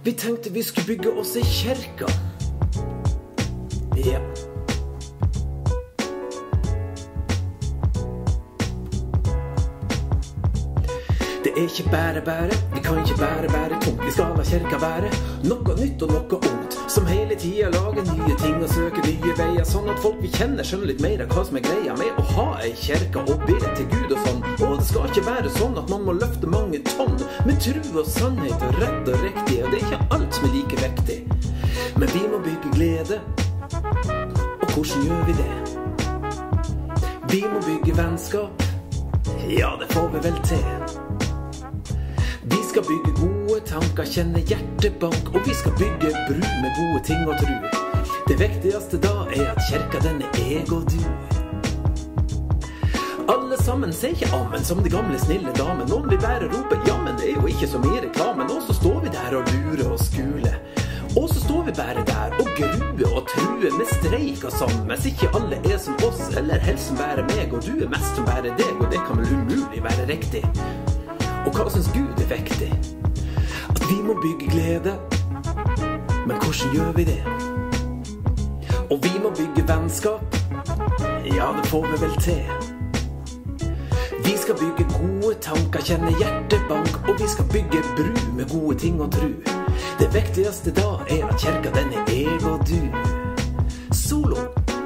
Vi tenkte vi skulle bygge oss i kirka. Ja. Det er ikke bære, vi kan ikke bære tungt. Vi skal la kirka være noe nytt og noe ungt, som hele tiden lager nye ting og søker nye veier, sånn at folk vi kjenner skjønner litt mer av hva som er greia med å ha ei kirka og be til Gud og sånn. Og det skal ikke være sånn at man må løfte mange tonn med tro og sannhet og rett og riktig, og det er ikke alt som er like vektig. Men vi må bygge glede, og hvordan gjør vi det? Vi må bygge vennskap, ja det får vi vel til. Vi skal bygge gode tanker, kjenne hjertebank, og vi skal bygge bru med gode ting og tru. Det viktigste da er at kirka den er jeg og du. Alle sammen sier ikke amen som de gamle snille damen. Noen vil bare rope jammen, det er jo ikke som i reklamen. Og så står vi der og lurer og skuler. Og så står vi bare der og gruer og truer med streik og sånn, mens ikke alle er som oss, eller helst som bare meg, og du er mest som bare deg, og det kan vel umulig være riktig. Og hva synes Gud er viktig? At vi må bygge glede, men hvordan gjør vi det? Og vi må bygge vennskap, ja det får vi vel til. Vi skal bygge gode tanker, kjenne hjertebank, og vi skal bygge bru med gode ting og tru. Det viktigste da er at kirka den er jeg og du. Solo.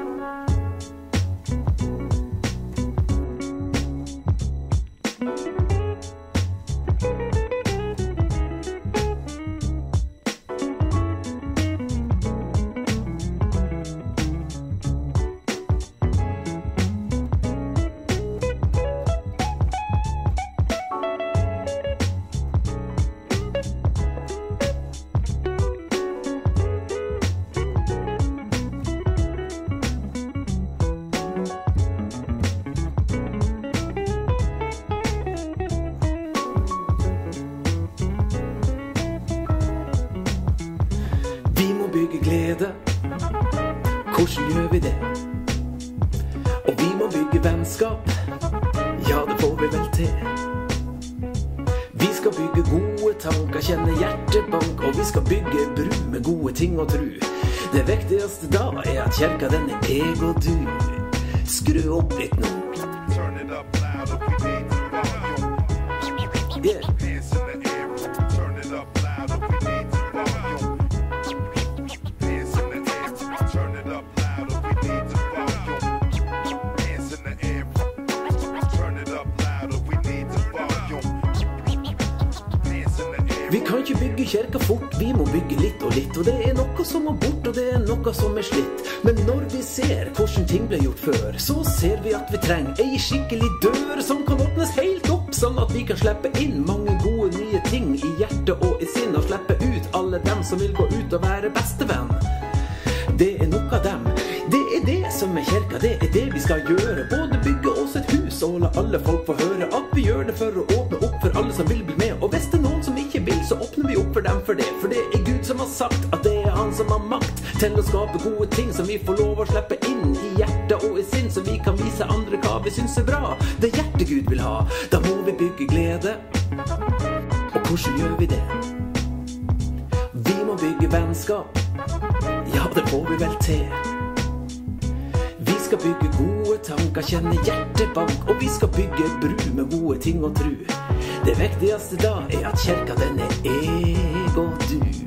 Bygge glede, hvordan gjør vi det? Og vi må bygge vennskap, ja det får vi vel til. Vi skal bygge gode tanker, kjenne hjertebank, og vi skal bygge bru med gode ting og tru. Det viktigste da er at kirka den er jeg og du. Skru opp litt nå. Yeah. Vi kan ikke bygge kirka fort, vi må bygge litt og litt. Og det er noe som må bort, og det er noe som er slitt. Men når vi ser hvordan ting ble gjort før, så ser vi at vi trenger ei skikkelig dør som kan åpnes helt opp, sånn at vi kan slippe inn mange gode nye ting i hjertet og i sinn, og slippe ut alle dem som vil gå ut og være bestevenn. Det er nok av dem. Det er det som er kirka, det er det vi skal gjøre. Både bygge oss et hus og la alle folk få høre at vi gjør det for å åpne opp for alle som vil bli med. Og hvis det er noen som ikke vil, så åpner vi opp for dem for det. For det er Gud som har sagt at det er han som har makt til å skape gode ting som vi får lov å slippe inn i hjertet og i sinn, så vi kan vise andre hva vi synes er bra. Det hjertet Gud vil ha, da må vi bygge glede. Og hvordan gjør vi det? Vi må bygge vennskap, ja det får vi vel til. Vi skal bygge gode tanker, kjenne hjertebank, og vi skal bygge bru med gode ting og tru. Det viktigste da er at kirka den er jeg og du.